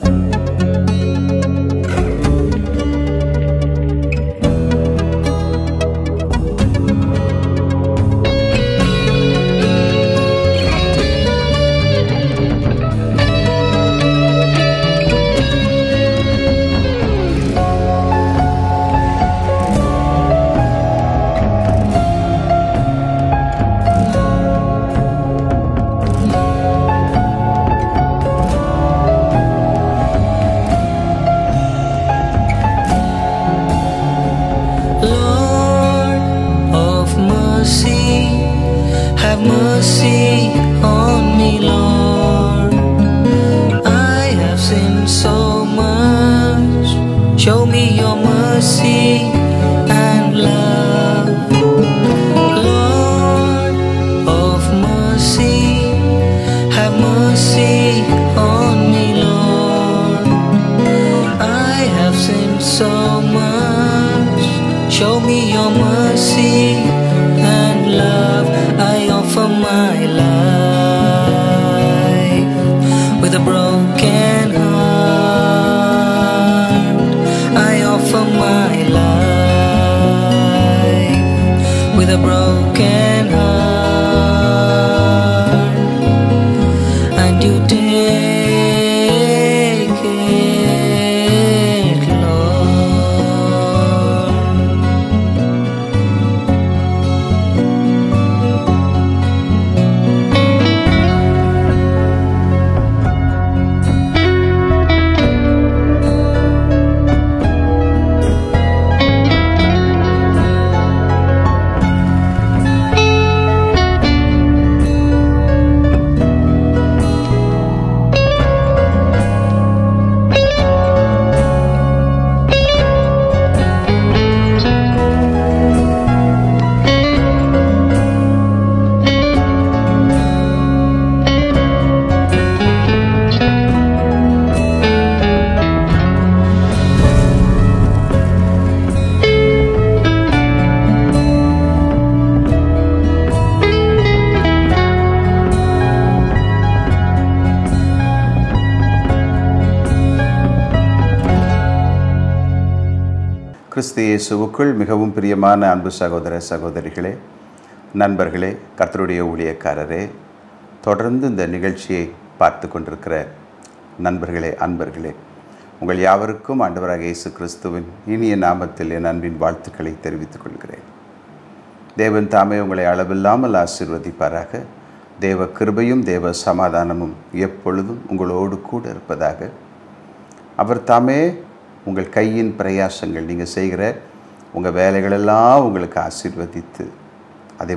கிறிஸ்து இயேசுவுக்குள் மிகவும் பிரியமான அன்பு சகோதர சகோதரிகளே, நண்பர்களே, கர்த்தருடைய ஊழியக்காரரே, தொடர்ந்து இந்த நிகழ்ச்சியை பார்த்து கொண்டிருக்கிற நண்பர்களே, அன்பர்களே, உங்கள் யாவருக்கும் ஆண்டவராகிய இயேசு கிறிஸ்துவின் இனிய நாமத்தில் என் அன்பின் வாழ்த்துக்களை தெரிவித்துக் கொள்கிறேன். தேவன் தாமே உங்களை அளவில்லாமல் ஆசீர்வதிப்பாராக. தேவ கிருபையும் தேவ சமாதானமும் எப்பொழுதும் உங்களோடு கூட இருப்பதாக. அவர் தாமே உங்கள் கையின் பிரயாசங்கள், நீங்கள் செய்கிற உங்கள் வேலைகளெல்லாம் உங்களுக்கு ஆசீர்வதித்து அதை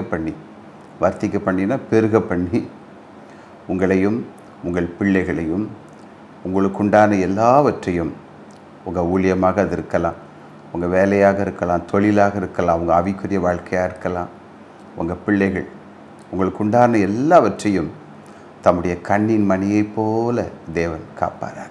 வர்த்திக்க பண்ணினா பெருக பண்ணி உங்களையும் உங்கள் பிள்ளைகளையும் உங்களுக்குண்டான எல்லாவற்றையும், உங்கள் ஊழியமாக அது இருக்கலாம், உங்கள் வேலையாக இருக்கலாம், தொழிலாக இருக்கலாம், உங்கள் ஆவிக்குரிய வாழ்க்கையாக இருக்கலாம், உங்கள் பிள்ளைகள், உங்களுக்குண்டான எல்லாவற்றையும் தம்முடைய கண்ணின் மணியைப் போல தேவன் காப்பாராக.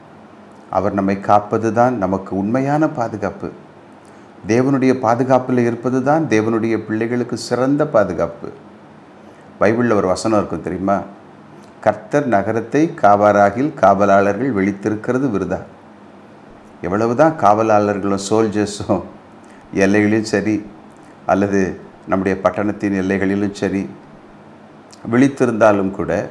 அவர் நம்மை காப்பது தான் நமக்கு உண்மையான பாதுகாப்பு. தேவனுடைய பாதுகாப்பில் இருப்பது தான் தேவனுடைய பிள்ளைகளுக்கு சிறந்த பாதுகாப்பு. பைபிளில் ஒரு வசனம் இருக்கும் தெரியுமா? கர்த்தர் நகரத்தை காவாராகில் காவலாளர்கள் விழித்திருக்கிறது விருதா. எவ்வளவுதான் காவலாளர்களும் சோல்ஜர்ஸும் எல்லைகளிலும் சரி அல்லது நம்முடைய பட்டணத்தின் எல்லைகளிலும் சரி விழித்திருந்தாலும் கூட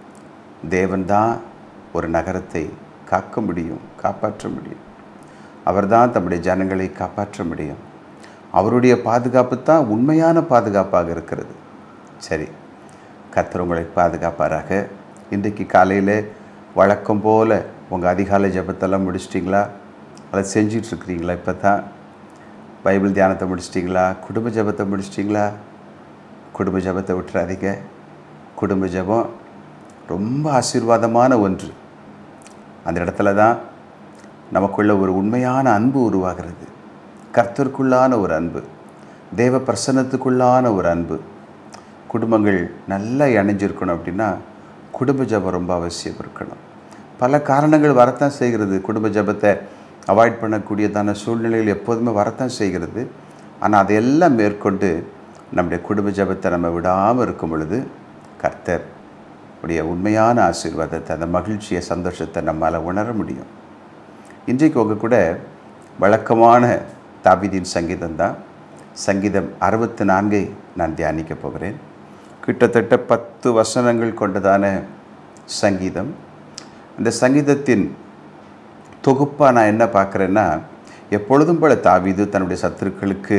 தேவன்தான் ஒரு நகரத்தை காக்க முடியும், காப்பாற்ற முடியும். அவர்தான் தம்முடைய ஜனங்களை காப்பாற்ற முடியும். அவருடைய பாதுகாப்பு தான் உண்மையான பாதுகாப்பாக இருக்கிறது. சரி, கர்த்தர் உங்களை பாதுகாப்பாராக. இன்றைக்கு காலையில் வழக்கம் போல் உங்கள் அதிகாலை ஜெபத்தெல்லாம் முடிச்சிட்டிங்களா? அதை செஞ்சிட்ருக்கிறீங்களா? இப்போ தான் பைபிள் தியானத்தை முடிச்சிட்டிங்களா? குடும்ப ஜெபத்தை முடிச்சிட்டிங்களா? குடும்ப ஜெபத்தை விட்டுறாதீங்க. குடும்ப ஜெபம் ரொம்ப ஆசீர்வாதமான ஒன்று. அந்த இடத்துல தான் நமக்குள்ள ஒரு உண்மையான அன்பு உருவாகிறது. கர்த்தருக்குள்ளான ஒரு அன்பு, தேவ பிரசன்னத்துக்குள்ளான ஒரு அன்பு. குடும்பங்கள் நல்லா இணைஞ்சிருக்கணும் அப்படின்னா குடும்ப ஜெபம் ரொம்ப அவசியம் இருக்கணும். பல காரணங்கள் வரத்தான் செய்கிறது. குடும்ப ஜெபத்தை அவாய்ட் பண்ணக்கூடியதான சூழ்நிலைகள் எப்போதுமே வரத்தான் செய்கிறது. ஆனால் அதையெல்லாம் மேற்கொண்டு நம்முடைய குடும்ப ஜெபத்தை நம்ம விடாமல் இருக்கும் பொழுது கர்த்தர் உடைய உண்மையான ஆசீர்வாதத்தை, அந்த மகிழ்ச்சியை, சந்தோஷத்தை நம்மால் உணர முடியும். இன்றைக்கு உங்கள் கூட வழக்கமான தாவீதின் சங்கீதம் தான். சங்கீதம் 64 நான் தியானிக்க போகிறேன். கிட்டத்தட்ட 10 வசனங்கள் கொண்டதான சங்கீதம். இந்த சங்கீதத்தின் தொகுப்பாக நான் என்ன பார்க்குறேன்னா, எப்பொழுதும் போல தாவீது தன்னுடைய சத்துருக்களுக்கு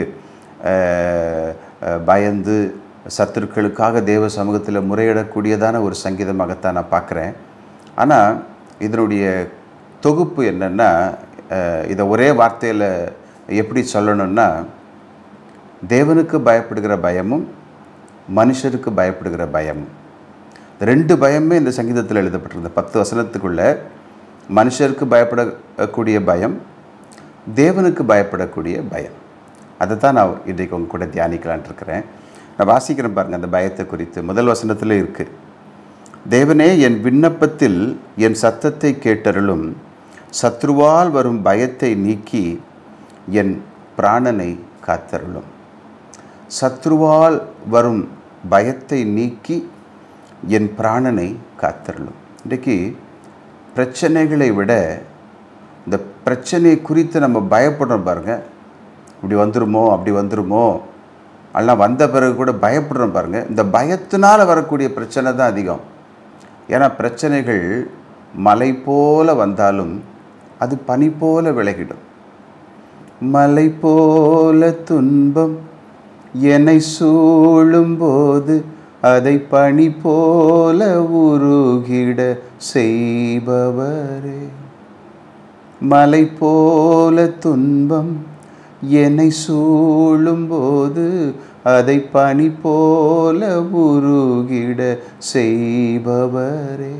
பயந்து சத்துருக்களுக்காக தேவ சமூகத்தில் முறையிடக்கூடியதான ஒரு சங்கீதமாகத்தான் நான் பார்க்குறேன். ஆனால் இதனுடைய தொகுப்பு என்னென்னா, இதை ஒரே வார்த்தையில் எப்படி சொல்லணும்னா, தேவனுக்கு பயப்படுகிற பயமும் மனுஷருக்கு பயப்படுகிற பயமும், 2 பயமே இந்த சங்கீதத்தில் எழுதப்பட்டிருந்த 10 வசனத்துக்குள்ளே மனுஷருக்கு பயப்படக்கூடிய பயம், தேவனுக்கு பயப்படக்கூடிய பயம். அதை தான் நான் இன்றைக்கு உங்க கூட தியானிக்கலான் இருக்கிறேன். நான் வாசிக்கிறேன் பாருங்கள் அந்த பயத்தை குறித்து. முதல் வசனத்தில் இருக்குது, தேவனே என் விண்ணப்பத்தில் என் சத்தத்தை கேட்டருளும், சத்ருவால் வரும் பயத்தை நீக்கி என் பிராணனை காத்தருளும். சத்ருவால் வரும் பயத்தை நீக்கி என் பிராணனை காத்தருளும். இன்றைக்கு பிரச்சனைகளை விட இந்த பிரச்சனை குறித்து நம்ம பயப்படுறோம் பாருங்கள். இப்படி வந்துருமோ அப்படி வந்துருமோ, எல்லாம் வந்த பிறகு கூட பயப்படுறோம் பாருங்கள். இந்த பயத்தினால் வரக்கூடிய பிரச்சனை தான் அதிகம். ஏன்னா பிரச்சனைகள் மலை போல வந்தாலும் அது பனி போல விலகிடும். மலை போல துன்பம் என்னை சூழும்போது அதை பனி போல உருகிட செய்பவரே. மலை போல துன்பம் என்னை சூழும்போது அதை பனி போல உருகிட செய்பவரே.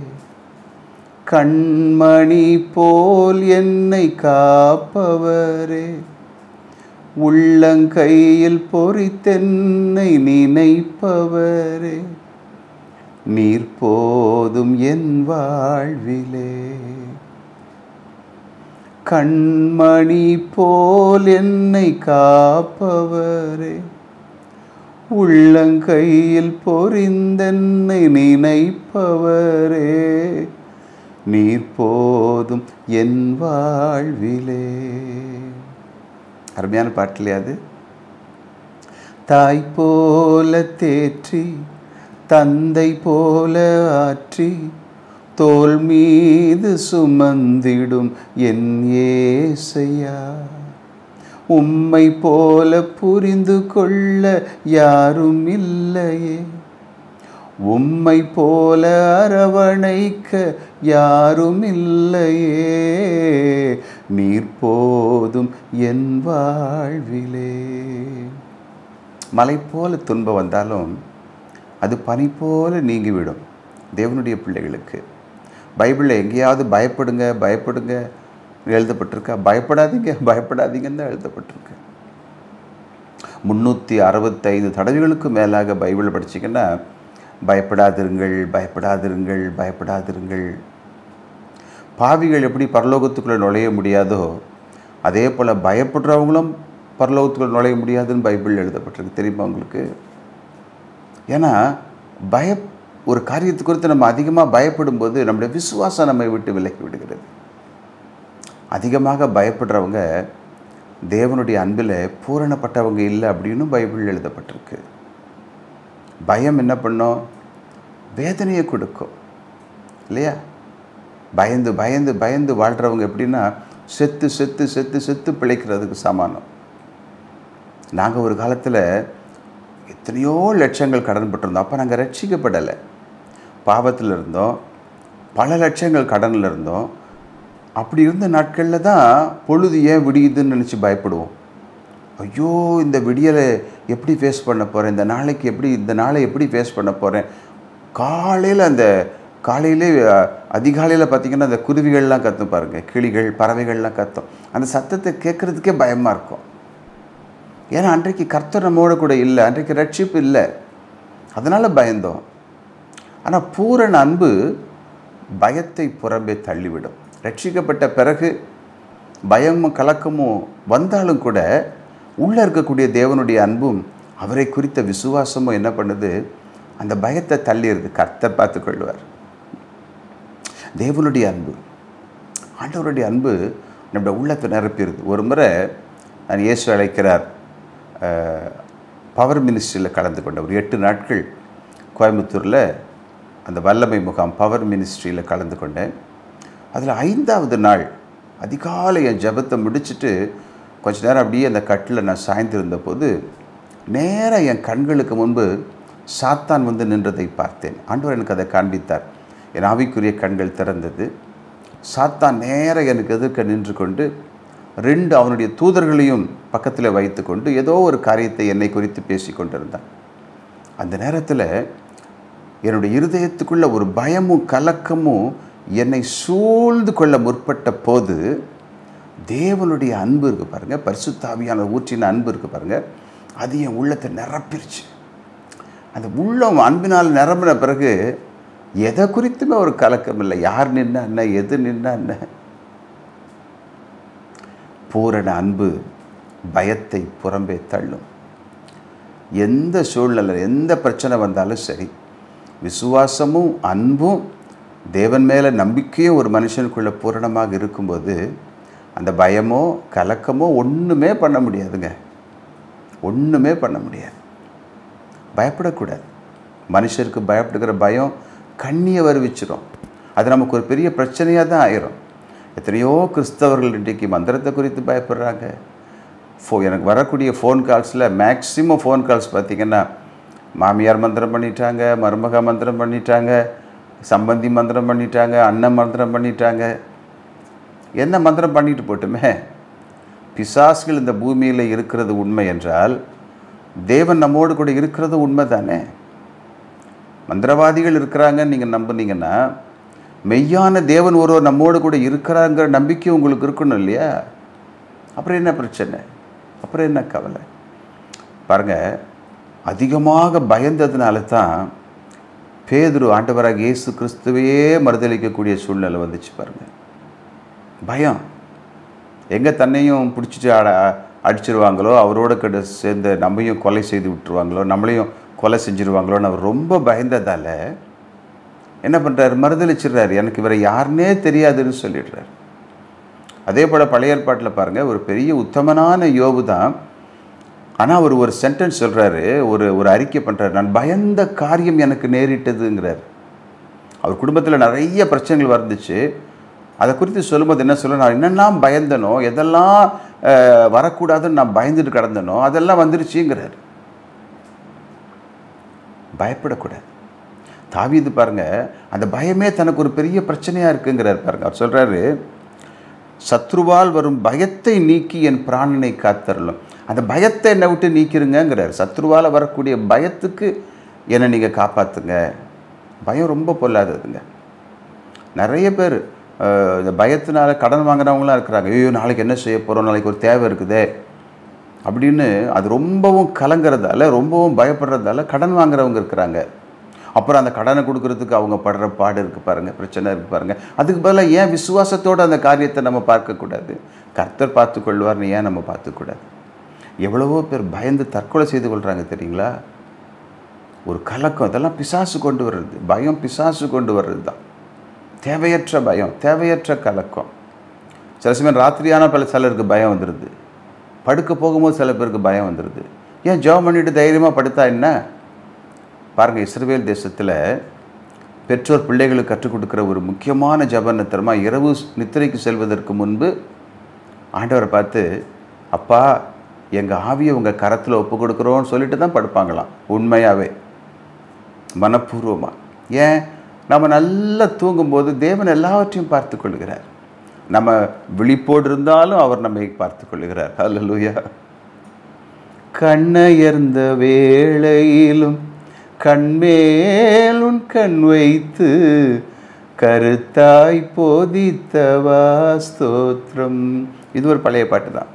கண்மணி போல் என்னை காப்பவரே, உள்ளங்கையில் பொறித்தென்னை நினைப்பவரே, நீர் போதும் என் வாழ்விலே. கண்மணி போல் என்னை காப்பவரே, உள்ளங்கையில் பொறிந்தென்னை நினைப்பவரே, நீர் போதும் என் வாழ்விலே. அருமையான பாட்டிலே அது. தாய் போல தேற்றி தந்தை போல ஆற்றி தோள் மீது சுமந்திடும் என் ஏசையா, உம்மை போல புரிந்து கொள்ள யாரும் இல்லையே, உம்மை போல அரவணைக்க யாரும் இல்லையே, நீர் போதும் என் வாழ்விலே. மலை போல துன்பம் வந்தாலும் அது பனி போல நீங்கிவிடும் தேவனுடைய பிள்ளைகளுக்கு. பைபிளில் எங்கேயாவது பயப்படுங்க பயப்படுங்க எழுதப்பட்டிருக்கா? பயப்படாதீங்க பயப்படாதீங்கன்னு தான் எழுதப்பட்டிருக்கு. 365 தடவைகளுக்கு மேலாக பைபிள் படிச்சிங்கன்னா பயப்படாதிருங்கள் பயப்படாதிருங்கள் பயப்படாதிருங்கள். பாவிகள் எப்படி பரலோகத்துக்குள்ளே நுழைய முடியாதோ அதே போல் பயப்படுறவங்களும் பரலோகத்துக்குள்ளே நுழைய முடியாதுன்னு பைபிள் எழுதப்பட்டிருக்கு. தெரியுமா உங்களுக்கு? ஏன்னா ஒரு காரியத்தை குறித்து நம்ம அதிகமாக பயப்படும்போது நம்முடைய விசுவாசம் நம்மை விட்டு விலகி விடுகிறது. அதிகமாக பயப்படுறவங்க தேவனுடைய அன்பில் பூரணப்பட்டவங்க இல்லை அப்படின்னு பைபிள் எழுதப்பட்டிருக்கு. பயம் என்ன பண்ணும்? வேதனையை கொடுக்கும் இல்லையா? பயந்து பயந்து பயந்து வாழ்கிறவங்க எப்படின்னா செத்து செத்து செத்து செத்து பிழைக்கிறதுக்கு சமானம். நாங்கள் ஒரு காலத்தில் எத்தனையோ லட்சங்கள் கடன் பட்டிருந்தோம். அப்போ நாங்கள் ரட்சிக்கப்படலை, பாவத்தில் இருந்தோம், பல லட்சங்கள் கடனில் இருந்தோம். அப்படி இருந்த நாட்களில் தான் பொழுது ஏன் விடியுதுன்னு நினச்சி பயப்படுவோம். ஐயோ இந்த விடியலை எப்படி ஃபேஸ் பண்ண போகிறேன், இந்த நாளை எப்படி ஃபேஸ் பண்ண போகிறேன். காலையிலே அதிகாலையில் பார்த்திங்கன்னா அந்த குருவிகள்லாம் கத்தும் பாருங்கள், கிளிகள் பறவைகள்லாம் கத்தும். அந்த சத்தத்தை கேட்குறதுக்கே பயமாக இருக்கும். ஏன்னா அன்றைக்கு கர்த்தர் நம்மோட கூட இல்லை, அன்றைக்கு ரட்சிப்பு இல்லை, அதனால் பயந்தோம். ஆனால் பூரண அன்பு பயத்தை புறம்பே தள்ளிவிடும். ரட்சிக்கப்பட்ட பிறகு பயமும் கலக்கமும் வந்தாலும் கூட உள்ளே இருக்கக்கூடிய தேவனுடைய அன்பும் அவரை குறித்த விசுவாசமும் என்ன பண்ணுது? அந்த பயத்தை தள்ளிடுது. கர்த்தர் பார்த்துக்கொள்வார். தேவனுடைய அன்பு, ஆண்டவருடைய அன்பு நம்முடைய உள்ளத்தை நிரப்பிடுது. ஒரு முறை நான் இயேசு அழைக்கிறார் பவர் மினிஸ்ட்ரியில் கலந்து கொண்டேன். ஒரு 8 நாட்கள் கோயம்புத்தூரில் அந்த வல்லமை முகாம் பவர் மினிஸ்ட்ரியில் கலந்து கொண்டேன். அதில் 5வது நாள் அதிகாலை என் ஜெபத்தை முடிச்சுட்டு கொஞ்ச நேரம் அப்படியே அந்த கட்டில் நான் சாய்ந்திருந்த போது நேராக என் கண்களுக்கு முன்பு சாத்தான் வந்து நின்றதை பார்த்தேன். ஆண்டவர் எனக்கு அதை காண்பித்தார். என் ஆவிக்குரிய கண்கள் திறந்தது. சாத்தான் நேராக எனக்கு எதிர்க்க நின்று கொண்டு 2 அவனுடைய தூதர்களையும் பக்கத்தில் வைத்து கொண்டு ஏதோ ஒரு காரியத்தை என்னை குறித்து பேசி கொண்டிருந்தான். அந்த நேரத்தில் என்னுடைய இருதயத்துக்குள்ள ஒரு பயமும் கலக்கமும் என்னை சூழ்ந்து கொள்ள முற்பட்ட போது தேவனுடைய அன்பு இருக்குது பாருங்கள், பரிசுத்த ஆவியான ஊற்றின அன்பு இருக்குது பாருங்கள், அது என் உள்ளத்தை நிரப்பிருச்சு. அந்த உள்ளம் அன்பினால் நிரம்பின பிறகு எதை குறித்துமே ஒரு கலக்கம் இல்லை. யார் நின்னா என்ன, எது நின்னா என்ன. பூரண அன்பு பயத்தை புறம்பே தள்ளும். எந்த சூழ்நிலை, எந்த பிரச்சனை வந்தாலும் சரி, விசுவாசமும் அன்பும் தேவன் மேலே நம்பிக்கையும் ஒரு மனுஷனுக்குள்ளே பூரணமாக இருக்கும்போது அந்த பயமோ கலக்கமோ ஒன்றுமே பண்ண முடியாதுங்க. ஒன்றுமே பண்ண முடியாது. பயப்படக்கூடாது. மனுஷருக்கு பயப்படுகிற பயம் கண்ணியை வருவிச்சிடும். அது நமக்கு ஒரு பெரிய பிரச்சனையாக தான் ஆயிரும். எத்தனையோ கிறிஸ்தவர்கள் இன்றைக்கு மந்திரத்தை குறித்து பயப்படுறாங்க. எனக்கு வரக்கூடிய ஃபோன் கால்ஸில் மேக்ஸிமம் ஃபோன் கால்ஸ் பார்த்திங்கன்னா மாமியார் மந்திரம் பண்ணிட்டாங்க, மருமக மந்திரம் பண்ணிட்டாங்க, சம்பந்தி மந்திரம் பண்ணிட்டாங்க, அண்ணன் மந்திரம் பண்ணிட்டாங்க. என்ன மந்திரம் பண்ணிட்டு போட்டுமே, பிசாசுகள் இந்த பூமியில் இருக்கிறது உண்மை என்றால் தேவன் நம்மோடு கூட இருக்கிறது உண்மை தானே. மந்திரவாதிகள் இருக்கிறாங்கன்னு நீங்கள் நம்புனீங்கன்னா மெய்யான தேவன் ஒருவர் நம்மோடு கூட இருக்கிறாங்கிற நம்பிக்கை உங்களுக்கு இருக்கணும் இல்லையா? அப்புறம் என்ன பிரச்சனை, அப்புறம் என்ன கவலை? பாருங்கள், அதிகமாக பயந்ததுனால தான் பேதுரு ஆண்டவராக இயேசு கிறிஸ்துவையே மறுதளிக்கக்கூடிய சூழ்நிலை வந்துச்சு பாருங்கள். பயம். எங்கே தன்னையும் பிடிச்சிட்டு அடிச்சிருவாங்களோ, அவரோட கிட்ட சேர்ந்து நம்மையும் கொலை செய்து விட்டுருவாங்களோ, நம்மளையும் கொலை செஞ்சுருவாங்களோன்னு அவர் ரொம்ப பயந்ததால் என்ன பண்ணுறாரு, மறுதளிச்சிடுறாரு. எனக்கு இவரை யாருன்னே தெரியாதுன்னு சொல்லிடுறார். அதே போல் பழைய ஏற்பாட்டில் பாருங்கள், ஒரு பெரிய உத்தமனான யோபு தான். ஆனால் அவர் ஒரு சென்டென்ஸ் சொல்கிறாரு, ஒரு அறிக்கை பண்ணுறாரு, நான் பயந்த காரியம் எனக்கு நேரிட்டதுங்கிறார். அவர் குடும்பத்தில் நிறைய பிரச்சனைகள் வந்துச்சு. அதை குறித்து சொல்லும்போது என்ன சொல்ல, நான் என்னெல்லாம் பயந்தனோ, எதெல்லாம் வரக்கூடாதுன்னு நான் பயந்துட்டு கிடந்தனோ அதெல்லாம் வந்துருச்சுங்கிறார். பயப்படக்கூடாது. தாவீது பாருங்கள், அந்த பயமே தனக்கு ஒரு பெரிய பிரச்சனையாக இருக்குங்கிறார் பாருங்கள். அவர் சொல்கிறாரு, சத்ருவால் வரும் பயத்தை நீக்கி என் பிராணனை காத்தரலும். அந்த பயத்தை என்னை விட்டு நீக்கிருங்கிறார். சத்ருவால் வரக்கூடிய பயத்துக்கு என்னை நீங்கள் காப்பாற்றுங்க. பயம் ரொம்ப பொல்லாததுங்க. நிறைய பேர் இந்த பயத்தினால கடன் வாங்குறவங்களாம் இருக்கிறாங்க. ஐயோ நாளைக்கு என்ன செய்ய போகிறோம், நாளைக்கு ஒரு தேவை இருக்குதே அப்படின்னு அது ரொம்பவும் கலங்கிறதால, ரொம்பவும் பயப்படுறதால கடன் வாங்குறவங்க இருக்கிறாங்க. அப்புறம் அந்த கடனை கொடுக்கறதுக்கு அவங்க படுற பாடு இருக்குது பாருங்கள், பிரச்சனை இருக்குது பாருங்கள். அதுக்கு பதிலாக ஏன் விசுவாசத்தோடு அந்த காரியத்தை நம்ம பார்க்கக்கூடாது? கர்த்தர் பார்த்து கொள்வார்னு ஏன் நம்ம பார்த்துக்கூடாது? எவ்வளவோ பேர் பயந்து தற்கொலை செய்து கொள்கிறாங்க தெரியுங்களா? ஒரு கலக்கம், இதெல்லாம் பிசாசு கொண்டு வர்றது. பயம் பிசாசு கொண்டு வர்றது தான். தேவையற்ற பயம், தேவையற்ற கலக்கம். சில சமயம் ராத்திரியான சிலருக்கு பயம் வந்துடுது. படுக்க போகும்போது சில பேருக்கு பயம் வந்துடுது. ஏன் ஜெபம் பண்ணிட்டு தைரியமாக படுத்தா என்ன? பாருங்கள், இஸ்ரவேல் தேசத்தில் பெற்றோர் பிள்ளைகளுக்கு கற்றுக் கொடுக்குற ஒரு முக்கியமான ஜெபம் தெரியுமா? இரவு நித்திரைக்கு செல்வதற்கு முன்பு ஆண்டவரை பார்த்து, அப்பா எங்கள் ஆவியை உங்கள் கரத்தில் ஒப்பு கொடுக்குறோன்னு சொல்லிட்டு தான் படுப்பாங்களாம். உண்மையாகவே, மனப்பூர்வமாக. ஏன்? நம்ம நல்லா தூங்கும்போது தேவன் எல்லாவற்றையும் பார்த்து கொள்கிறார். நம்ம விழிப்போடு இருந்தாலும் அவர் நம்மை பார்த்து கொள்கிறார். அல்லேலூயா. கண்ணயர்ந்த வேளையிலும் கண்மேலுன் கண் வைத்து கருத்தாய் போதித்தவா ஸ்தோத்திரம். இது ஒரு பழைய பாட்டு தான்,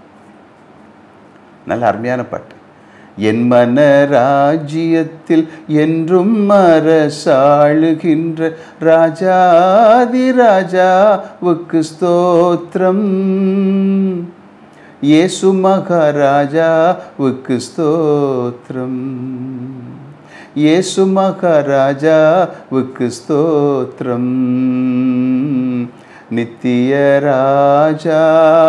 நல்ல அருமையான பாட்டு. என் மன ராஜ்யத்தில் என்றும் அரசாளுகின்ற ராஜாதி ராஜாவுக்கு ஸ்தோத்திரம், இயேசு மகாராஜாவுக்கு ஸ்தோத்திரம். இயேசு மகாராஜாவுக்கு ஸ்தோத்திரம். நித்திய ராஜா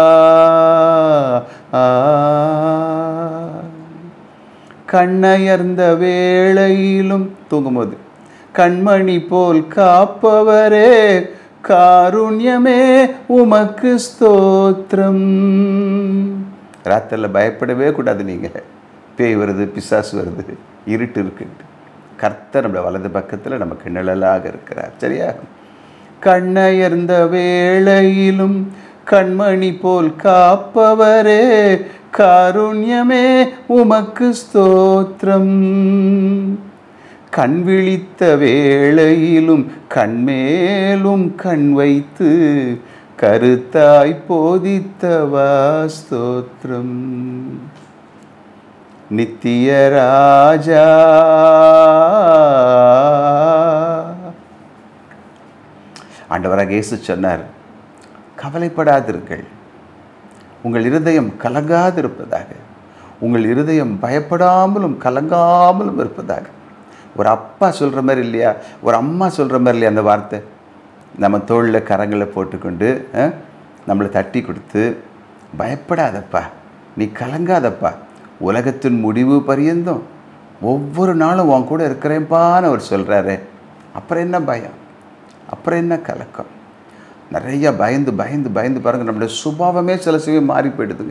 கண்ணயர்ந்த வேளையிலும் தூங்கும்போது கண்மணி போல் காப்பவரே காருண்யமே உமக்கு ஸ்தோத்திரம். ராத்திரில பயப்படவே கூடாது. நீங்கள் பேய் வருது, பிசாசு வருது, இருட்டு இருக்குன்ட்டு கர்த்தர் நம்மள வலது பக்கத்தில் நமக்கு நிழலாக இருக்கிறார். சரியா? கண்ணயர்ந்த வேளையிலும் கண்மணி போல் காப்பவரே காருண்யமே உமக்கு ஸ்தோத்திரம். கண் விழித்த வேளையிலும் கண்மேலும் கண் வைத்து கருத்தாய் போதித்தவா ஸ்தோத்திரம். நித்திய ராஜா ஆண்டவராக இயேசு சொன்னார், கவலைப்படாதிருங்கள், உங்கள் இருதயம் கலங்காதிருப்பதாக, உங்கள் இருதயம் பயப்படாமலும் கலங்காமலும் இருப்பதாக. ஒரு அப்பா சொல்கிற மாதிரி இல்லையா, ஒரு அம்மா சொல்கிற மாதிரி இல்லையா அந்த வார்த்தை? நம்ம தோளில் கரங்களை போட்டுக்கொண்டு நம்மளை தட்டி கொடுத்து, பயப்படாதப்பா, நீ கலங்காதப்பா, உலகத்தின் முடிவு பரியந்தம் ஒவ்வொரு நாளும் உன் கூட இருக்கிறேன்ப்பான்னு அவர் சொல்கிறாரு. அப்புறம் என்ன பயம், அப்புறம் என்ன கலக்கம்? நிறையா பயந்து பயந்து பயந்து பாருங்கள், நம்மளுடைய சுபாவமே சில சமயம் மாறி போயிடுதுங்க.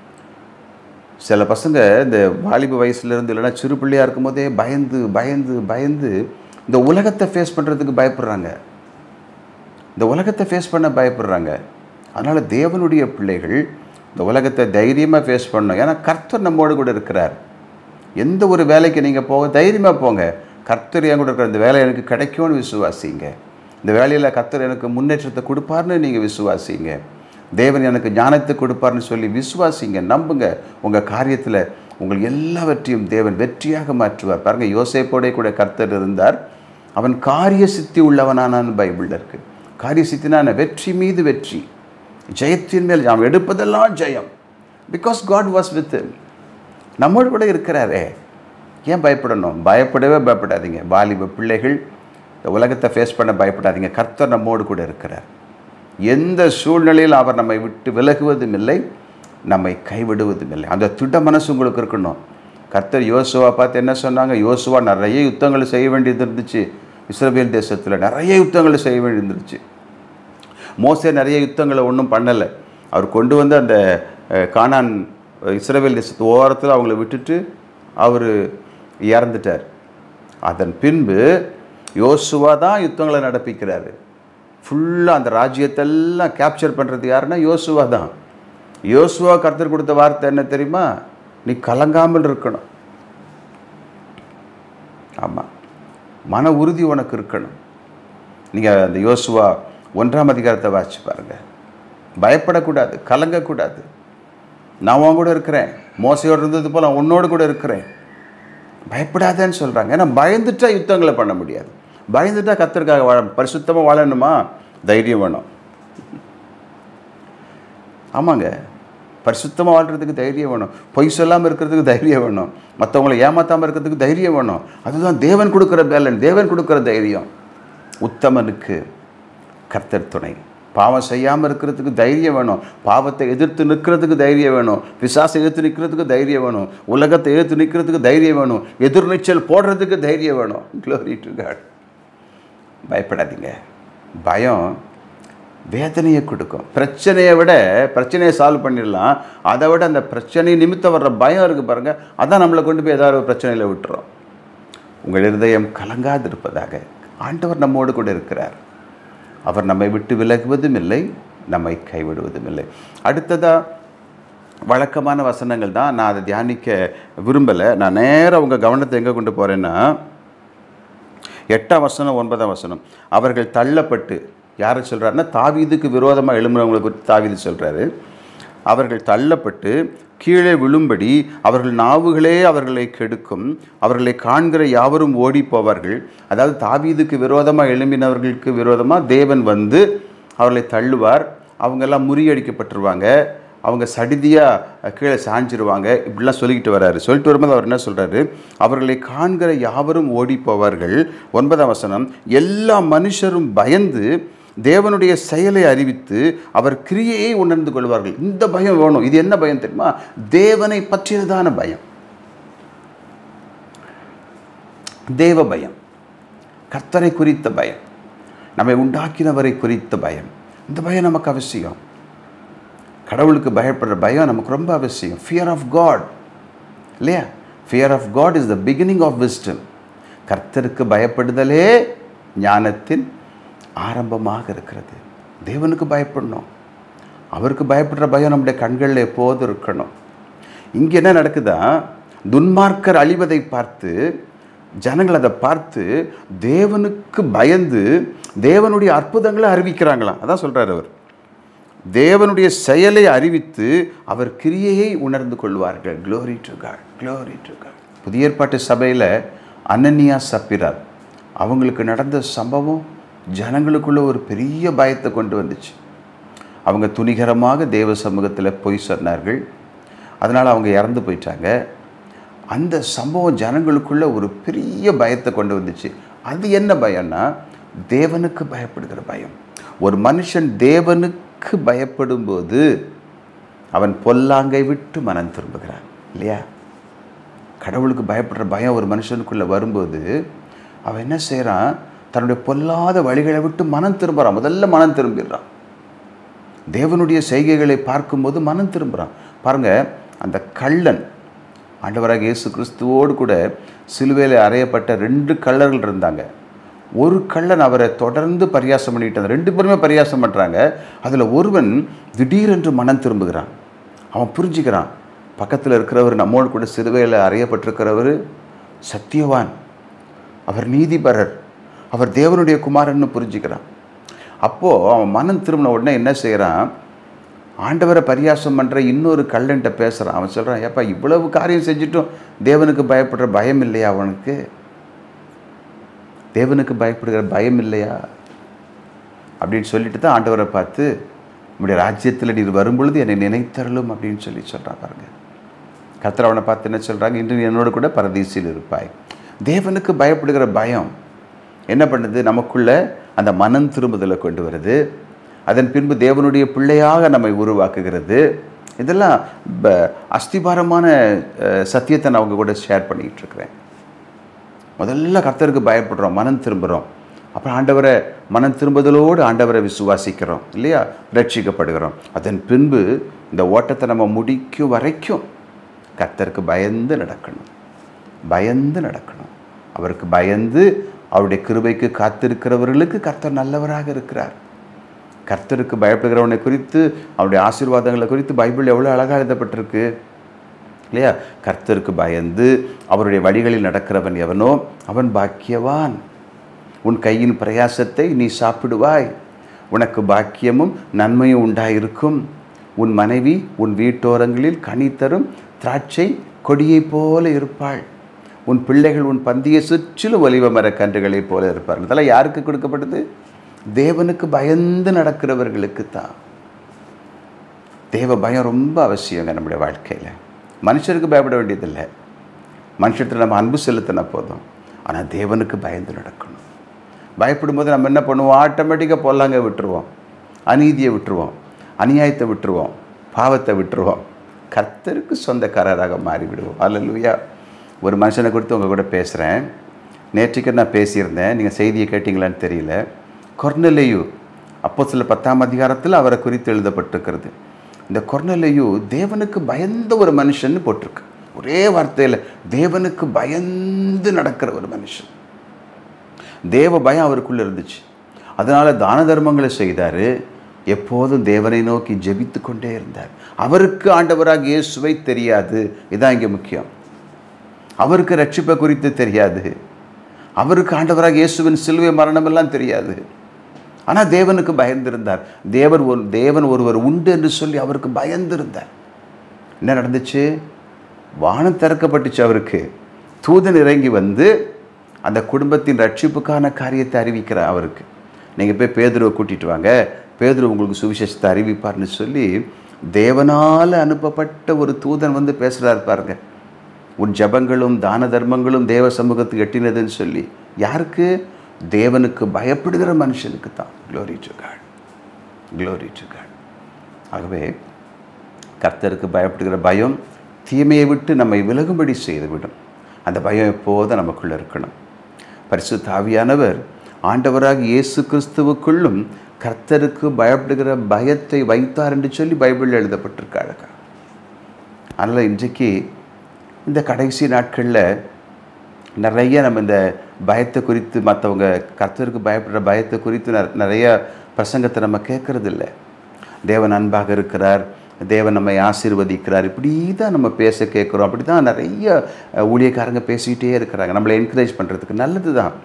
சில பசங்க இந்த வாலிப வயசுலேருந்து இல்லைன்னா சிறு பிள்ளையாக இருக்கும்போதே பயந்து பயந்து பயந்து இந்த உலகத்தை ஃபேஸ் பண்ணுறதுக்கு பயப்படுறாங்க, இந்த உலகத்தை ஃபேஸ் பண்ண பயப்படுறாங்க. அதனால் தேவனுடைய பிள்ளைகள் இந்த உலகத்தை தைரியமாக ஃபேஸ் பண்ணணும். ஏன்னா கர்த்தர் நம்மோடு கூட இருக்கிறார். எந்த ஒரு வேலைக்கு நீங்கள் போக தைரியமாக போங்க. கர்த்தர் என் கூட இருக்கிற இந்த வேலை எனக்கு கிடைக்கும்னு விசுவாசிங்க. இந்த வேலையில் கர்த்தர் எனக்கு முன்னேற்றத்தை கொடுப்பார்னு நீங்கள் விசுவாசிங்க. தேவன் எனக்கு ஞானத்தை கொடுப்பார்னு சொல்லி விசுவாசிங்க, நம்புங்க. உங்கள் காரியத்தில் உங்கள் எல்லாவற்றையும் தேவன் வெற்றியாக மாற்றுவார். பாருங்கள், யோசேப்போட கூட கர்த்தர் இருந்தார். அவன் காரிய சித்தி உள்ளவனானான்னு பைபிளில் இருக்குது. காரிய சித்தினான வெற்றி மீது வெற்றி, ஜெயத்தின் மேல் அவன் எடுப்பதெல்லாம் ஜெயம். Because God was with him. நம்மோடு கூட இருக்கிறாரே, ஏன் பயப்படணும்? பயப்படவே பயப்படாதீங்க. வாலிப பிள்ளைகள் இந்த உலகத்தை ஃபேஸ் பண்ண பயப்படாதீங்க. கர்த்தர் நம்மோடு கூட இருக்கிறார். எந்த சூழ்நிலையில் அவர் நம்மை விட்டு விலகுவதும் இல்லை, நம்மை கைவிடுவதும் இல்லை. அந்த திட மனசு உங்களுக்கு இருக்கணும். கர்த்தர் யோசுவா பார்த்து என்ன சொன்னாங்க? யோசுவா நிறைய யுத்தங்கள் செய்ய வேண்டியது இருந்துச்சு. இஸ்ரவேல் தேசத்தில் நிறைய யுத்தங்களை செய்ய வேண்டியது இருந்துச்சு. மோசே நிறைய யுத்தங்களை ஒன்றும் பண்ணலை. அவர் கொண்டு வந்து அந்த கானான் இஸ்ரவேல் தேசத்து ஓரத்தில் அவங்கள விட்டுட்டு அவர் இறந்துட்டார். அதன் பின்பு யோசுவா தான் யுத்தங்களை நடப்பிக்கிறாரு. ஃபுல்லாக அந்த ராஜ்யத்தெல்லாம் கேப்சர் பண்ணுறது யாருன்னா யோசுவா தான். யோசுவா கர்த்தர் கொடுத்த வார்த்தை என்ன தெரியுமா? நீ கலங்காமல் இருக்கணும். ஆமாம், மன உறுதி உனக்கு இருக்கணும். நீங்கள் அந்த யோசுவா 1ஆம் அதிகாரத்தை வாசிச்சு பாருங்கள். பயப்படக்கூடாது, கலங்கக்கூடாது. நான் உன் கூட இருக்கிறேன், மோசையோடு இருந்தது போல் நான் உன்னோடு கூட இருக்கிறேன், பயப்படாதேன்னு சொல்கிறாங்க. ஏன்னா பயந்துட்டா யுத்தங்களை பண்ண முடியாது. பயந்துட்டா கர்த்தருக்காக வாழ, பரிசுத்தமாக வாழணுமா? தைரியம் வேணும். ஆமாங்க, பரிசுத்தமாக வாழ்கிறதுக்கு தைரியம் வேணும். பொய் சொல்லாமல் இருக்கிறதுக்கு தைரியம் வேணும். மற்றவங்களை ஏமாற்றாமல் இருக்கிறதுக்கு தைரியம் வேணும். அதுதான் தேவன் கொடுக்குற பேலன், தேவன் கொடுக்குற தைரியம். உத்தமனுக்கு கர்த்தர் துணை. பாவம் செய்யாமல் இருக்கிறதுக்கு தைரியம் வேணும். பாவத்தை எதிர்த்து நிற்கிறதுக்கு தைரியம் வேணும். பிசாசை எதிர்த்து நிற்கிறதுக்கு தைரியம் வேணும். உலகத்தை எதிர்த்து நிற்கிறதுக்கு தைரியம் வேணும். எதிர்நீச்சல் போடுறதுக்கு தைரியம் வேணும். Glory to God. பயப்படாதீங்க. பயம் வேதனையை கொடுக்கும். பிரச்சனையை விட, பிரச்சனையை சால்வ் பண்ணிடலாம், அதை விட அந்த பிரச்சனை நிமித்தம் வர்ற பயம் இருக்குது பாருங்கள், அதான் நம்மளை கொண்டு போய் ஏதாவது ஒரு பிரச்சனையில் விட்டுறோம். உங்கள் இருதயம் கலங்காது இருப்பதாக. ஆண்டவர் நம்மோடு கூட இருக்கிறார். அவர் நம்மை விட்டு விலகுவதும் இல்லை, நம்மை கைவிடுவதும் இல்லை. அடுத்ததாக வழக்கமான வசனங்கள் தான். நான் அதை தியானிக்க விரும்பலை. நான் நேராக உங்கள் கவனத்தை எங்கே கொண்டு போகிறேன்னா 8ஆம் வசனம் 9ஆம் வசனம். அவர்கள் தள்ளப்பட்டு, யாரை சொல்கிறாருன்னா தாவீதுக்கு விரோதமாக எழும்புறவங்களை குறித்து தாவீது சொல்கிறாரு. அவர்கள் தள்ளப்பட்டு கீழே விழும்படி அவர்கள் நாவுகளே அவர்களை கெடுக்கும், அவர்களை காண்கிற யாவரும் ஓடி போவார்கள். அதாவது தாவீதுக்கு விரோதமாக எழும்பினவர்களுக்கு விரோதமாக தேவன் வந்து அவர்களை தள்ளுவார். அவங்கெல்லாம் முறியடிக்கப்பட்டுருவாங்க. அவங்க சடிதியாக கீழே சாஞ்சிருவாங்க. இப்படிலாம் சொல்லிக்கிட்டு வர்றாரு. சொல்லிட்டு வரும்போது அவர் என்ன சொல்கிறாரு, அவர்களை காண்கிற யாவரும் ஓடி போவார்கள். 9ஆம் வசனம், எல்லா மனுஷரும் பயந்து தேவனுடைய செயலை அறிவித்து அவர் கிரியையை உணர்ந்து கொள்வார்கள். இந்த பயம் வேணும். இது என்ன பயம் தெரியுமா? தேவனை பற்றியதான பயம், தேவ பயம், கர்த்தரை குறித்த பயம், நம்மை உண்டாக்கினவரை குறித்த பயம். இந்த பயம் நமக்கு அவசியம். கடவுளுக்கு பயப்படுற பயம் நமக்கு ரொம்ப அவசியம். ஃபியர் ஆஃப் காட் இல்லையா? Fear of God is the beginning of wisdom. கர்த்தருக்கு பயப்படுதலே ஞானத்தின் ஆரம்பமாக இருக்கிறது. தேவனுக்கு பயப்படணும். அவருக்கு பயப்படுற பயம் நம்முடைய கண்களில் எப்போதும் இருக்கணும். இங்கே என்ன நடக்குதா, துன்மார்க்கர் அழிவதை பார்த்து ஜனங்கள் அதை பார்த்து தேவனுக்கு பயந்து தேவனுடைய அற்புதங்களை அறிவிக்கிறாங்களாம். அதான் சொல்கிறார் அவர். தேவனுடைய செயலை அறிவித்து அவர் கிரியையை உணர்ந்து கொள்வார்கள். Glory to God, glory to God. புதிய ஏற்பாட்டு சபையில் அனனியா சப்பிரார் அவங்களுக்கு நடந்த சம்பவம் ஜனங்களுக்குள்ள ஒரு பெரிய பயத்தை கொண்டு வந்துச்சு. அவங்க துணிகரமாக தேவ சமூகத்தில் பொய் சொன்னார்கள். அதனால் அவங்க இறந்து போயிட்டாங்க. அந்த சம்பவம் ஜனங்களுக்குள்ள ஒரு பெரிய பயத்தை கொண்டு வந்துச்சு. அது என்ன பயம்னா, தேவனுக்கு பயப்படுகிற பயம். ஒரு மனுஷன் தேவனுக்கு பயப்படும்போது அவன் பொல்லாங்கை விட்டு மனம் திரும்புகிறான் இல்லையா? கடவுளுக்கு பயப்படுற பயம் ஒரு மனுஷனுக்குள்ளே வரும்போது அவன் என்ன செய்கிறான், தன்னுடைய பொல்லாத வழிகளை விட்டு மனம் திரும்புகிறான். முதல்ல மனம் திரும்பிடுறான். தேவனுடைய செய்கைகளை பார்க்கும்போது மனம் திரும்புகிறான். பாருங்கள், அந்த கள்ளன் ஆண்டவராக இயேசு கிறிஸ்துவோடு கூட சிலுவையில் அறையப்பட்ட 2 கள்ளர்கள் இருந்தாங்க. ஒரு கள்ளன் அவரை தொடர்ந்து பரியாசம் பண்ணிட்டு, 2 பேருமே பரியாசம் பண்ணுறாங்க. அதில் ஒருவன் திடீரென்று மனம் திரும்புகிறான். அவன் புரிஞ்சுக்கிறான், பக்கத்தில் இருக்கிறவர், நம்மோடு கூட சிலுவையில் அறையப்பட்டிருக்கிறவர் சத்தியவான், அவர் நீதிபரர், அவர் தேவனுடைய குமாரன்னு புரிஞ்சுக்கிறான். அப்போது அவன் மனம் திரும்பின உடனே என்ன செய்கிறான், ஆண்டவரை பரியாசம் பண்ணுற இன்னொரு கள்ளன்ட்ட பேசுகிறான். அவன் சொல்கிறான், ஏப்பா இவ்வளவு காரியம் செஞ்சுட்டும் தேவனுக்கு பயப்படுற பயம் இல்லையா அவனுக்கு? தேவனுக்கு பயப்படுகிற பயம் இல்லையா அப்படின்னு சொல்லிட்டு தான் ஆண்டவரை பார்த்து, நம்முடைய ராஜ்யத்தில் நீர் வரும்பொழுது என்னை நினைத்தருளும் அப்படின்னு சொல்கிறான். பாருங்கள், கர்த்தர் அவனை பார்த்து என்ன சொல்கிறாங்க, இன்று நீ என்னோடு கூட பரதீசில் இருப்பாய். தேவனுக்கு பயப்படுகிற பயம் என்ன பண்ணுது, நமக்குள்ள அந்த மனம் திரும்புதலை கொண்டு வருது. அதன் பின்பு தேவனுடைய பிள்ளையாக நம்மை உருவாக்குகிறது. இதெல்லாம் அஸ்திபாரமான சத்தியத்தை நான் அவங்க கூட ஷேர் பண்ணிக்கிட்டு இருக்கிறேன். முதல்ல கர்த்தருக்கு பயப்படுறோம், மனம் திரும்புகிறோம். அப்புறம் ஆண்டவரை மனம் திரும்புதலோடு ஆண்டவரை விசுவாசிக்கிறோம் இல்லையா, ரட்சிக்கப்படுகிறோம். அதன் பின்பு இந்த ஓட்டத்தை நம்ம முடிக்கும் வரைக்கும் கர்த்தருக்கு பயந்து நடக்கணும், பயந்து நடக்கணும். அவருக்கு பயந்து அவருடைய கிருபைக்கு காத்திருக்கிறவர்களுக்கு கர்த்தர் நல்லவராக இருக்கிறார். கர்த்தருக்கு பயப்படுகிறவனை குறித்து, அவருடைய ஆசீர்வாதங்களை குறித்து பைபிள் எவ்வளோ அழகாக எழுதப்பட்டிருக்கு இல்லையா? கர்த்தருக்கு பயந்து அவருடைய வழிகளில் நடக்கிறவன் எவனோ அவன் பாக்கியவான். உன் கையின் பிரயாசத்தை நீ சாப்பிடுவாய், உனக்கு பாக்கியமும் நன்மையும் உண்டாயிருக்கும். உன் மனைவி உன் வீட்டோரங்களில் கனி தரும் திராட்சை கொடியைப் போல இருப்பாள். உன் பிள்ளைகள் உன் பந்தியை சுற்றிலும் ஒலிவ மர கன்றுகளைப் போல இருப்பார்கள். இதெல்லாம் யாருக்கு கொடுக்கப்பட்டது? தேவனுக்கு பயந்து நடக்கிறவர்களுக்கு தான். தேவ பயம் ரொம்ப அவசியங்க நம்முடைய வாழ்க்கையில். மனுஷருக்கு பயப்பட வேண்டியதில்லை, மனுஷத்தில் நம்ம அன்பு செலுத்தினா போதும். ஆனால் தேவனுக்கு பயந்து நடக்கணும். பயப்படும்போது நம்ம என்ன பண்ணுவோம், ஆட்டோமேட்டிக்காக பொல்லாங்க விட்டுருவோம், அநீதியை விட்டுருவோம், அநியாயத்தை விட்டுருவோம், பாவத்தை விட்டுருவோம், கர்த்தருக்கு சொந்தக்காரராக மாறிவிடுவோம். அல்லேலூயா. ஒரு மனுஷனை குறித்து உங்கள் கூட பேசுகிறேன். நேற்றுக்கு நான் பேசியிருந்தேன், நீங்கள் செய்தியை கேட்டிங்களான்னு தெரியல. கொர்நேலியு அப்போஸ்தலர் 10ஆம் அதிகாரத்தில் அவரை குறித்து எழுதப்பட்டிருக்கிறது. இந்த கொர்நேலியு தேவனுக்கு பயந்த ஒரு மனுஷன் போட்டிருக்கு. ஒரே வார்த்தையில் தேவனுக்கு பயந்து நடக்கிற ஒரு மனுஷன். தேவ பயம் அவருக்குள்ளே இருந்துச்சு. அதனால் தான தர்மங்களை செய்தார். எப்போதும் தேவனை நோக்கி ஜெபித்து கொண்டே இருந்தார். அவருக்கு ஆண்டவராக இயேசுவை தெரியாது. இதுதான் இங்கே முக்கியம். அவருக்கு ரட்சிப்பை குறித்து தெரியாது. அவருக்கு ஆண்டவராக இயேசுவின் சிலுவை மரணமெல்லாம் தெரியாது. ஆனால் தேவனுக்கு பயந்திருந்தார். தேவன் ஒருவர் உண்டு என்று சொல்லி அவருக்கு பயந்திருந்தார். என்ன நடந்துச்சு? வானம் திறக்கப்பட்டுச்சு. அவருக்கு தூதன் இறங்கி வந்து அந்த குடும்பத்தின் ரட்சிப்புக்கான காரியத்தை அறிவிக்கிறார். அவருக்கு நீங்கள் போய் பேதுருவை கூட்டிகிட்டு வாங்க, பேதுரு உங்களுக்கு சுவிசேஷத்தை அறிவிப்பார்னு சொல்லி தேவனால் அனுப்பப்பட்ட ஒரு தூதன் வந்து பேசுகிறார் பாருங்க. உன் ஜபங்களும் தான தர்மங்களும் தேவ சமூகத்துக்கு எட்டினதுன்னு சொல்லி. யாருக்கு? தேவனுக்கு பயப்படுகிற மனுஷனுக்கு தான். Glory to God, glory to God. ஆகவே கர்த்தருக்கு பயப்படுகிற பயம் தீமையை விட்டு நம்மை விலகும்படி செய்துவிடும். அந்த பயம் எப்போதும் நமக்குள்ளே இருக்கணும். பரிசுத்த ஆவியானவர் ஆண்டவராக இயேசு கிறிஸ்துவுக்குள்ளும் கர்த்தருக்கு பயப்படுகிற பயத்தை வைத்தார் என்று சொல்லி பைபிளில் எழுதப்பட்டிருக்காங்க. அதனால் இன்றைக்கு இந்த கடைசி நாட்களில் நிறைய நம்ம இந்த பயத்தை குறித்து, மற்றவங்க கர்த்தருக்கு பயப்படுற பயத்தை குறித்து நிறைய பிரசங்கத்தை நம்ம கேட்கறதில்ல. தேவன் அன்பாக இருக்கிறார், தேவன் நம்மை ஆசீர்வதிக்கிறார், இப்படி தான் நம்ம பேச கேட்குறோம். அப்படி தான் நிறைய ஊழியக்காரங்க பேசிக்கிட்டே இருக்கிறாங்க, நம்மளை என்கரேஜ் பண்ணுறதுக்கு. நல்லது தான்.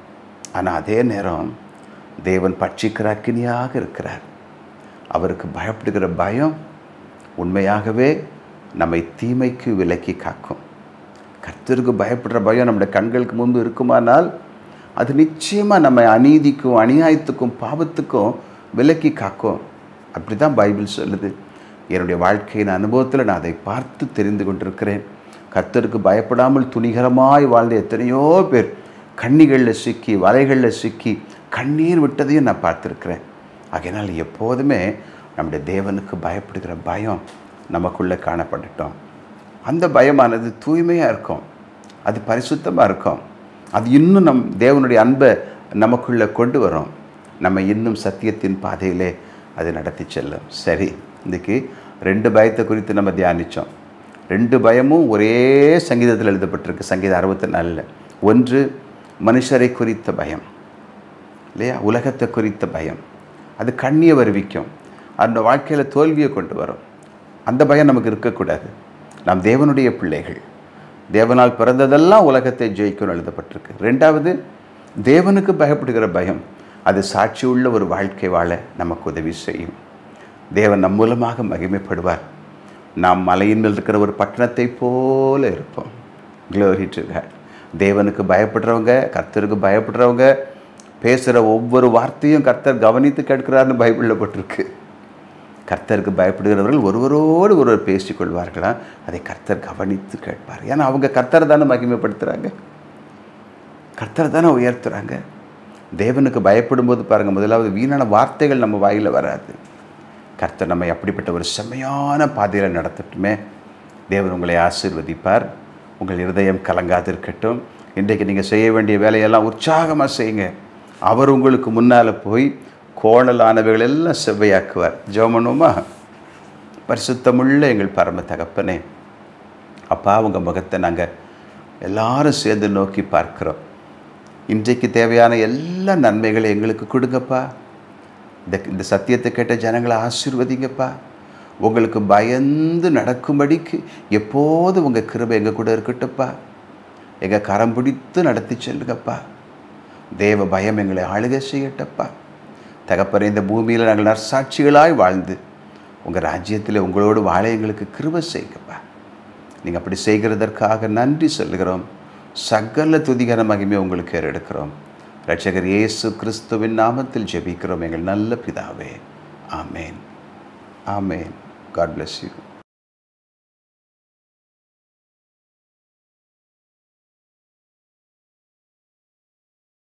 ஆனால் அதே நேரம் தேவன் பட்சிக்கிற அக்கினியாக இருக்கிறார். அவருக்கு பயப்படுகிற பயம் உண்மையாகவே நம்மை தீமைக்கு விலக்கி காக்கும். கர்த்தருக்கு பயப்படுற பயம் நம்முடைய கண்களுக்கு முன்பு இருக்குமானால் அது நிச்சயமாக நம்மை அநீதிக்கும் அநியாயத்துக்கும் பாவத்துக்கும் விலக்கி காக்கும். அப்படி தான் பைபிள் சொல்லுது. என்னுடைய வாழ்க்கையின் அனுபவத்தில் நான் அதை பார்த்து தெரிந்து கொண்டிருக்கிறேன். கர்த்தருக்கு பயப்படாமல் துணிகரமாய் வாழ்ந்த எத்தனையோ பேர் கண்ணிகளில் சிக்கி, வலைகளில் சிக்கி கண்ணீர் விட்டதையும் நான் பார்த்துருக்கிறேன். ஆகையினால் எப்போதுமே நம்முடைய தேவனுக்கு பயப்படுகிற பயம் நமக்குள்ளே காணப்படட்டும். அந்த பயமானது தூய்மையாக இருக்கும், அது பரிசுத்தமாக இருக்கும், அது இன்னும் தேவனுடைய அன்பை நமக்குள்ளே கொண்டு வரும், நம்ம இன்னும் சத்தியத்தின் பாதையிலே அது நடத்தி செல்லும். சரி, இன்றைக்கி 2 பயத்தை குறித்து நம்ம தியானித்தோம். 2 பயமும் ஒரே சங்கீதத்தில் எழுதப்பட்டிருக்கு, சங்கீதம் 64. ஒன்று மனுஷரை குறித்த பயம் இல்லையா, உலகத்தை குறித்த பயம். அது கண்ணியை வருவிக்கும், அந்த வாழ்க்கையில் தோல்வியை கொண்டு வரும். அந்த பயம் நமக்கு இருக்கக்கூடாது. நாம் தேவனுடைய பிள்ளைகள், தேவனால் பிறந்ததெல்லாம் உலகத்தை ஜெயிக்கணும் எழுதப்பட்டிருக்கு. 2வது தேவனுக்கு பயப்படுகிற பயம், அது சாட்சி உள்ள ஒரு வாழ்க்கை வாழ நமக்கு உதவி செய்யும். தேவன் நம் மூலமாக மகிமைப்படுவார். நாம் மலையின் மேல் இருக்கிற ஒரு பட்டணத்தை போல இருப்போம். Glory to God. தேவனுக்கு பயப்படுறவங்க, கர்த்தருக்கு பயப்படுறவங்க பேசுகிற ஒவ்வொரு வார்த்தையும் கர்த்தர் கவனித்து கேட்கிறார்னு பைபிளில் போட்டிருக்கு. கர்த்தருக்கு பயப்படுகிறவர்கள் ஒருவரோடு ஒருவர் பேசிக்கொள்வார்களா, அதை கர்த்தர் கவனித்து கேட்பார். ஏன்னா அவங்க கர்த்தரை தானே மகிமைப்படுத்துகிறாங்க, கர்த்தரை தானே உயர்த்துகிறாங்க. தேவனுக்கு பயப்படும்போது பாருங்கள், முதலாவது வீணான வார்த்தைகள் நம்ம வாயில் வராது. கர்த்தர் நம்மை அப்படிப்பட்ட ஒரு செம்மையான பாதையில் நடத்தட்டுமே. தேவன் உங்களை ஆசீர்வதிப்பார். உங்கள் இருதயம் கலங்காது இருக்கட்டும். இன்றைக்கு நீங்கள் செய்ய வேண்டிய வேலையெல்லாம் உற்சாகமாக செய்யுங்க. அவர் உங்களுக்கு முன்னால் போய் கோணலானவைகள் எல்லாம் செவ்வையாக்குவார். ஜெபம் பண்ணுவோமா? பரிசுத்தமுள்ள எங்கள் பரம தகப்பனே, அப்பா, உங்கள் முகத்தை நாங்கள் எல்லாரும் சேர்ந்து நோக்கி பார்க்குறோம். இன்றைக்கு தேவையான எல்லா நன்மைகளை எங்களுக்கு கொடுங்கப்பா. இந்த சத்தியத்தை கேட்ட ஜனங்களை ஆசீர்வதிங்கப்பா. உங்களுக்கு பயந்து நடக்கும்படிக்கு எப்போது உங்கள் கிருபை எங்கள் கூட இருக்கட்டும்ப்பா. எங்கள் கரம் பிடித்து நடத்தி செல்லுங்கப்பா. தேவ பயம் எங்களை ஆளுகை செய்யட்டப்பா. தகப்பனே, இந்த பூமியில் நாங்கள் நற்சாட்சிகளாய் வாழ்ந்து உங்கள் ராஜ்யத்தில் உங்களோடு வாழ எங்களுக்கு கிருபை செய்யுங்கப்பா. நீங்கள் அப்படி செய்கிறதற்காக நன்றி சொல்கிறோம். சகல துதிகர மகிமை உங்களுக்கு ஏறெடுக்கிறோம். இரட்சகர் இயேசு கிறிஸ்துவின் நாமத்தில் ஜெபிக்கிறோம் எங்கள் நல்ல பிதாவே. ஆமேன், ஆமேன். God bless you.